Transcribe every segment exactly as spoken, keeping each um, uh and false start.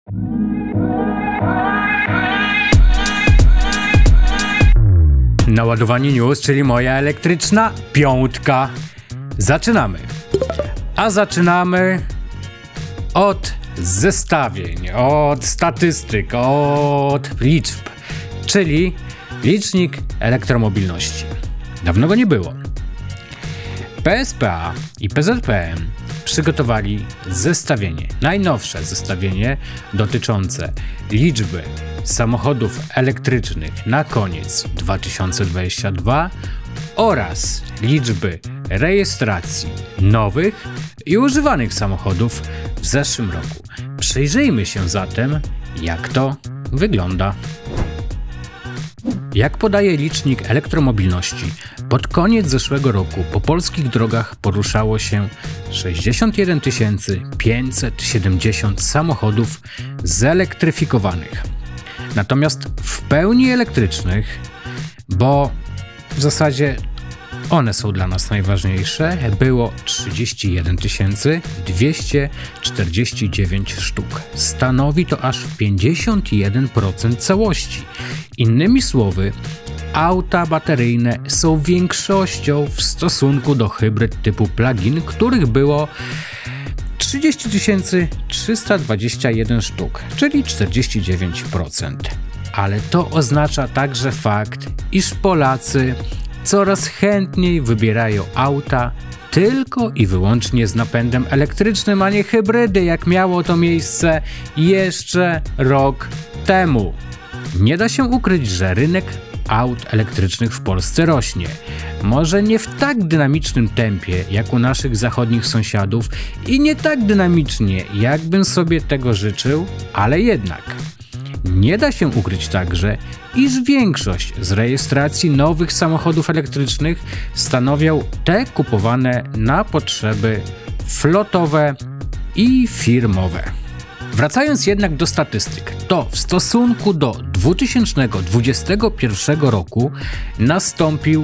Naładowanie news, czyli moja elektryczna piątka. Zaczynamy. A zaczynamy od zestawień, od statystyk, od liczb, czyli licznik elektromobilności. Dawno go nie było. P S P A i P Z P M przygotowali zestawienie, najnowsze zestawienie dotyczące liczby samochodów elektrycznych na koniec dwa tysiące dwudziestego drugiego oraz liczby rejestracji nowych i używanych samochodów w zeszłym roku. Przyjrzyjmy się zatem, jak to wygląda. Jak podaje licznik elektromobilności, pod koniec zeszłego roku po polskich drogach poruszało się sześćdziesiąt jeden tysięcy pięćset siedemdziesiąt samochodów zelektryfikowanych. Natomiast w pełni elektrycznych, bo w zasadzie one są dla nas najważniejsze, było trzydzieści jeden tysięcy dwieście czterdzieści dziewięć sztuk. Stanowi to aż pięćdziesiąt jeden procent całości. Innymi słowy, auta bateryjne są większością w stosunku do hybryd typu plug-in, których było trzydzieści tysięcy trzysta dwadzieścia jeden sztuk, czyli czterdzieści dziewięć procent. Ale to oznacza także fakt, iż Polacy coraz chętniej wybierają auta tylko i wyłącznie z napędem elektrycznym, a nie hybrydy, jak miało to miejsce jeszcze rok temu. Nie da się ukryć, że rynek aut elektrycznych w Polsce rośnie. Może nie w tak dynamicznym tempie jak u naszych zachodnich sąsiadów i nie tak dynamicznie, jakbym sobie tego życzył, ale jednak. Nie da się ukryć także, iż większość z rejestracji nowych samochodów elektrycznych stanowią te kupowane na potrzeby flotowe i firmowe. Wracając jednak do statystyk, to w stosunku do dwa tysiące dwudziestego pierwszego roku nastąpił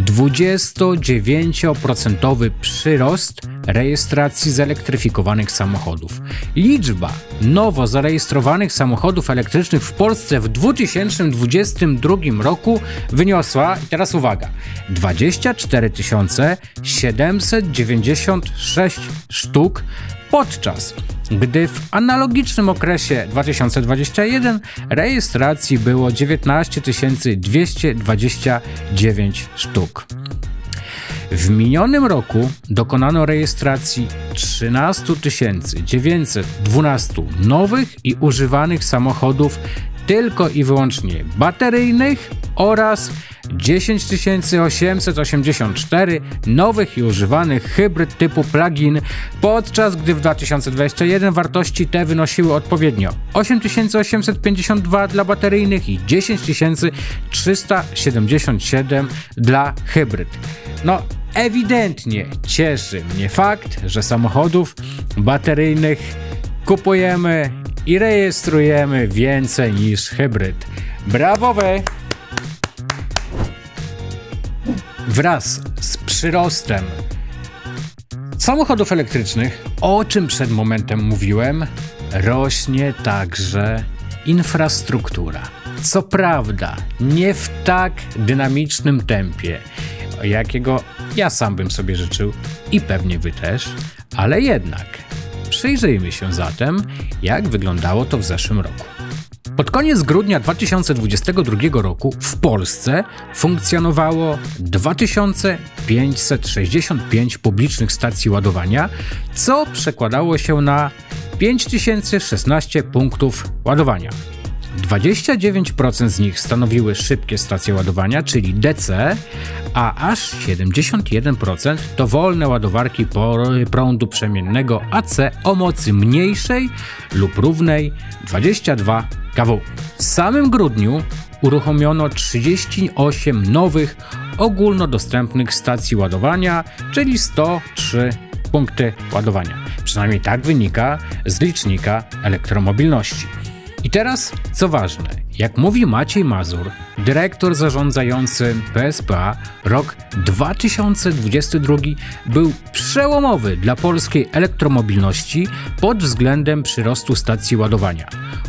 dwudziestodziewięcioprocentowy przyrost rejestracji zelektryfikowanych samochodów. Liczba nowo zarejestrowanych samochodów elektrycznych w Polsce w dwa tysiące dwudziestym drugim roku wyniosła, i teraz uwaga, dwadzieścia cztery tysiące siedemset dziewięćdziesiąt sześć sztuk, podczas gdy w analogicznym okresie dwa tysiące dwudziestego pierwszego rejestracji było dziewiętnaście tysięcy dwieście dwadzieścia dziewięć sztuk. W minionym roku dokonano rejestracji trzynaście tysięcy dziewięćset dwanaście nowych i używanych samochodów tylko i wyłącznie bateryjnych oraz dziesięć tysięcy osiemset osiemdziesiąt cztery nowych i używanych hybryd typu plug-in, podczas gdy w dwa tysiące dwudziestym pierwszym wartości te wynosiły odpowiednio osiem tysięcy osiemset pięćdziesiąt dwa dla bateryjnych i dziesięć tysięcy trzysta siedemdziesiąt siedem dla hybryd. No, ewidentnie cieszy mnie fakt, że samochodów bateryjnych kupujemy i rejestrujemy więcej niż hybryd. Brawo wy! Wraz z przyrostem samochodów elektrycznych, o czym przed momentem mówiłem, rośnie także infrastruktura. Co prawda, nie w tak dynamicznym tempie, jakiego ja sam bym sobie życzył i pewnie wy też, ale jednak przyjrzyjmy się zatem, jak wyglądało to w zeszłym roku. Pod koniec grudnia dwa tysiące dwudziestego drugiego roku w Polsce funkcjonowało dwa tysiące pięćset sześćdziesiąt pięć publicznych stacji ładowania, co przekładało się na pięć tysięcy szesnaście punktów ładowania. dwadzieścia dziewięć procent z nich stanowiły szybkie stacje ładowania, czyli D C, a aż siedemdziesiąt jeden procent to wolne ładowarki prądu przemiennego A C o mocy mniejszej lub równej dwadzieścia dwa kilowattów. W samym grudniu uruchomiono trzydzieści osiem nowych ogólnodostępnych stacji ładowania, czyli sto trzy punkty ładowania. Przynajmniej tak wynika z licznika elektromobilności. I teraz, co ważne, jak mówi Maciej Mazur, dyrektor zarządzający P S P A, rok dwa tysiące dwudziesty drugi był przełomowy dla polskiej elektromobilności pod względem przyrostu stacji ładowania.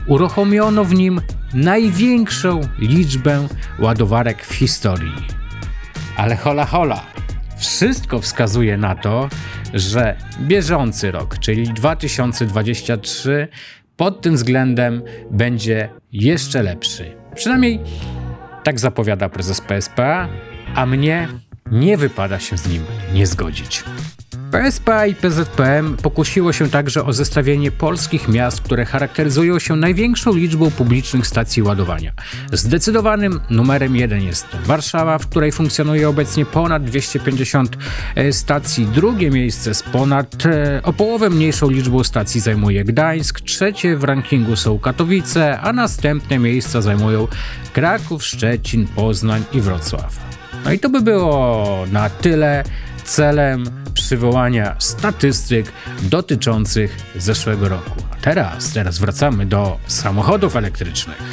uruchomiono w nim największą liczbę ładowarek w historii. Ale hola hola, wszystko wskazuje na to, że bieżący rok, czyli dwa tysiące dwudziesty trzeci, pod tym względem będzie jeszcze lepszy. Przynajmniej tak zapowiada prezes P S P A, a mnie nie wypada się z nim nie zgodzić. P S P A i P Z P M pokusiło się także o zestawienie polskich miast, które charakteryzują się największą liczbą publicznych stacji ładowania. Zdecydowanym numerem jeden jest Warszawa, w której funkcjonuje obecnie ponad dwieście pięćdziesiąt stacji. Drugie miejsce z ponad e, o połowę mniejszą liczbą stacji zajmuje Gdańsk. Trzecie w rankingu są Katowice, a następne miejsca zajmują Kraków, Szczecin, Poznań i Wrocław. No i to by było na tyle celem przywołania statystyk dotyczących zeszłego roku. A teraz, teraz wracamy do samochodów elektrycznych.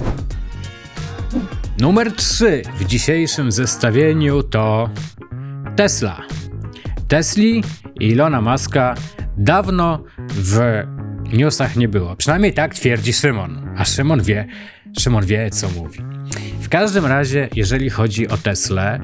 Numer trzy w dzisiejszym zestawieniu to Tesla. Tesli i Ilona Muska dawno w newsach nie było. Przynajmniej tak twierdzi Szymon. A Szymon wie, Szymon wie, co mówi. W każdym razie, jeżeli chodzi o Teslę,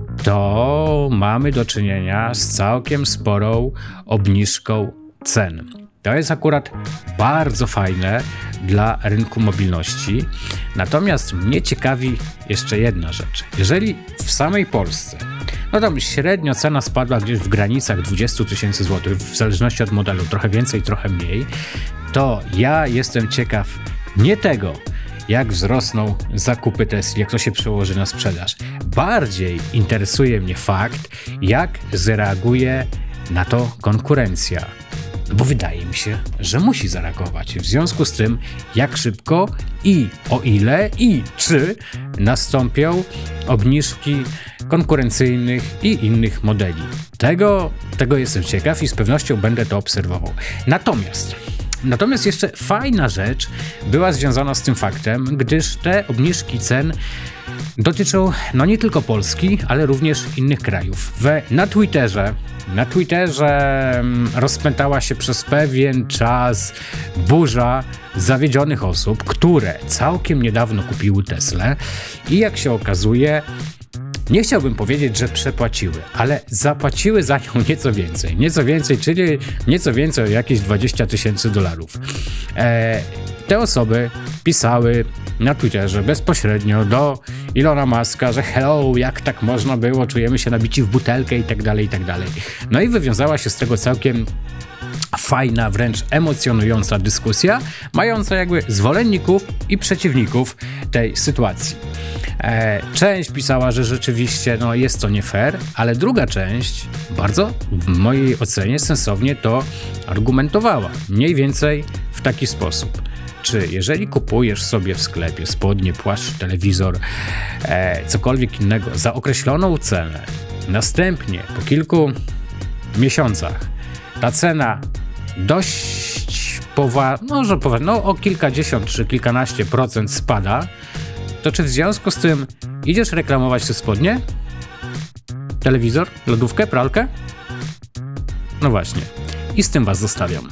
to mamy do czynienia z całkiem sporą obniżką cen. To jest akurat bardzo fajne dla rynku mobilności. Natomiast mnie ciekawi jeszcze jedna rzecz. Jeżeli w samej Polsce, no tam średnio cena spadła gdzieś w granicach dwadzieścia tysięcy złotych, w zależności od modelu, trochę więcej, trochę mniej, to ja jestem ciekaw nie tego, jak wzrosną zakupy Tesli, jak to się przełoży na sprzedaż. Bardziej interesuje mnie fakt, jak zareaguje na to konkurencja. Bo wydaje mi się, że musi zareagować. W związku z tym, jak szybko i o ile i czy nastąpią obniżki konkurencyjnych i innych modeli. Tego, tego jestem ciekaw i z pewnością będę to obserwował. Natomiast Natomiast jeszcze fajna rzecz była związana z tym faktem, gdyż te obniżki cen dotyczą no nie tylko Polski, ale również innych krajów. We, na Twitterze, na Twitterze rozpętała się przez pewien czas burza zawiedzionych osób, które całkiem niedawno kupiły Teslę i jak się okazuje, nie chciałbym powiedzieć, że przepłaciły, ale zapłaciły za nią nieco więcej. Nieco więcej, czyli nieco więcej o jakieś dwadzieścia tysięcy dolarów. E, te osoby pisały na Twitterze bezpośrednio do Ilona Muska, że hello, jak tak można było, czujemy się nabici w butelkę i tak dalej, i tak dalej. No i wywiązała się z tego całkiem fajna, wręcz emocjonująca dyskusja, mająca jakby zwolenników i przeciwników tej sytuacji. E, część pisała, że rzeczywiście no, jest to nie fair, ale druga część bardzo, w mojej ocenie, sensownie to argumentowała. Mniej więcej w taki sposób. Czy jeżeli kupujesz sobie w sklepie spodnie, płaszcz, telewizor, e, cokolwiek innego za określoną cenę, następnie po kilku miesiącach ta cena dość poważnie, może poważnie, no o kilkadziesiąt czy kilkanaście procent spada, to czy w związku z tym idziesz reklamować te spodnie? Telewizor? Lodówkę? Pralkę? No właśnie. I z tym was zostawiam.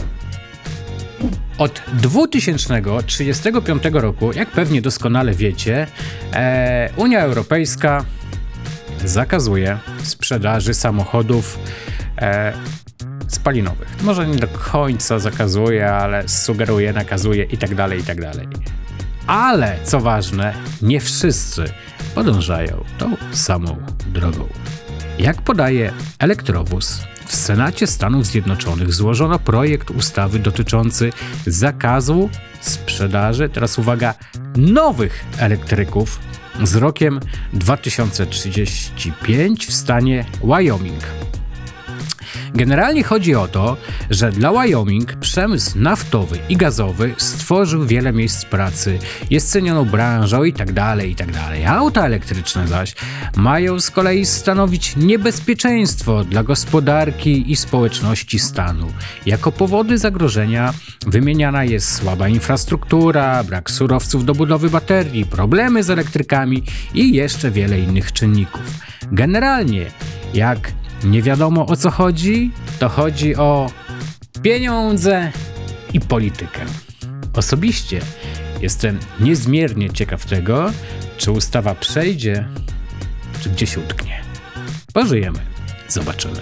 Od dwa tysiące trzydziestego piątego roku, jak pewnie doskonale wiecie, e, Unia Europejska zakazuje sprzedaży samochodów e, spalinowych. Może nie do końca zakazuje, ale sugeruje, nakazuje i tak dalej, i tak dalej. Ale, co ważne, nie wszyscy podążają tą samą drogą. Jak podaje Elektrowóz, w Senacie Stanów Zjednoczonych złożono projekt ustawy dotyczący zakazu sprzedaży, teraz uwaga, nowych elektryków z rokiem dwa tysiące trzydziestym piątym w stanie Wyoming. Generalnie chodzi o to, że dla Wyoming przemysł naftowy i gazowy stworzył wiele miejsc pracy, jest cenioną branżą i tak dalej, i tak dalej. Auta elektryczne zaś mają z kolei stanowić niebezpieczeństwo dla gospodarki i społeczności stanu. Jako powody zagrożenia wymieniana jest słaba infrastruktura, brak surowców do budowy baterii, problemy z elektrykami i jeszcze wiele innych czynników. Generalnie, jak nie wiadomo o co chodzi, to chodzi o pieniądze i politykę. Osobiście jestem niezmiernie ciekaw tego, czy ustawa przejdzie, czy gdzieś się utknie. Pożyjemy, zobaczymy.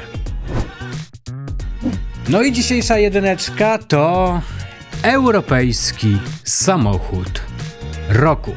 No i dzisiejsza jedyneczka to europejski samochód roku.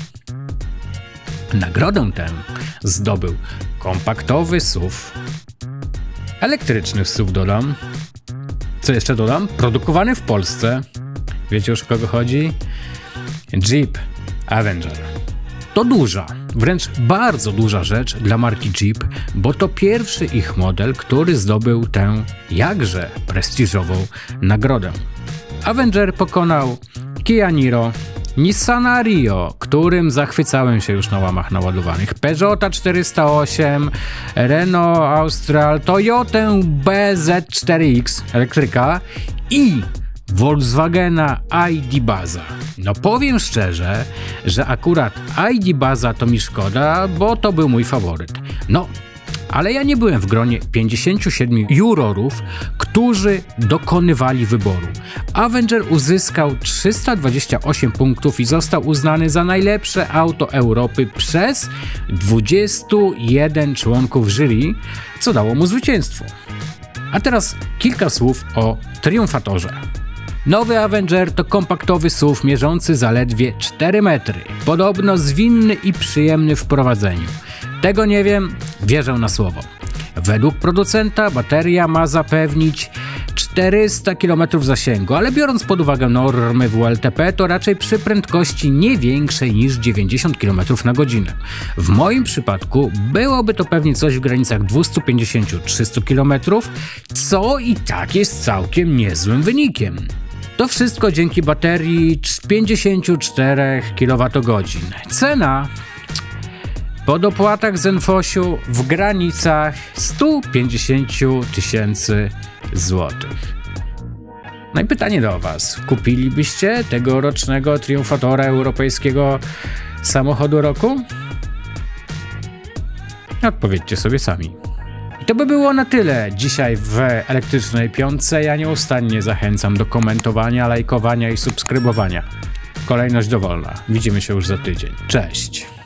Nagrodę tę zdobył kompaktowy S U V, elektryczny S U V dodam. Co jeszcze dodam? Produkowany w Polsce. Wiecie już o kogo chodzi? Jeep Avenger. To duża, wręcz bardzo duża rzecz dla marki Jeep, bo to pierwszy ich model, który zdobył tę jakże prestiżową nagrodę. Avenger pokonał Kia Niro, Nissana Rio, którym zachwycałem się już na łamach naładowanych, Peugeota czterysta osiem, Renault Austral, Toyotę B Z cztery X elektryka i Volkswagena I D Baza. No powiem szczerze, że akurat I D Baza to mi szkoda, bo to był mój faworyt. No, ale ja nie byłem w gronie pięćdziesięciu siedmiu jurorów, którzy dokonywali wyboru. Avenger uzyskał trzysta dwadzieścia osiem punktów i został uznany za najlepsze auto Europy przez dwudziestu jeden członków jury, co dało mu zwycięstwo. A teraz kilka słów o triumfatorze. Nowy Avenger to kompaktowy S U V mierzący zaledwie cztery metry, podobno zwinny i przyjemny w prowadzeniu. Tego nie wiem, wierzę na słowo. Według producenta bateria ma zapewnić czterysta kilometrów zasięgu, ale biorąc pod uwagę normy W L T P, to raczej przy prędkości nie większej niż dziewięćdziesiąt kilometrów na godzinę. W moim przypadku byłoby to pewnie coś w granicach dwieście pięćdziesiąt do trzystu kilometrów, co i tak jest całkiem niezłym wynikiem. To wszystko dzięki baterii pięćdziesięciu czterech kilowatogodzin. Cena po dopłatach z Enfosiu w granicach stu pięćdziesięciu tysięcy złotych. No i pytanie do was. Kupilibyście tegorocznego triumfatora europejskiego samochodu roku? Odpowiedzcie sobie sami. I to by było na tyle dzisiaj w Elektrycznej Piątce. Ja nieustannie zachęcam do komentowania, lajkowania i subskrybowania. Kolejność dowolna. Widzimy się już za tydzień. Cześć!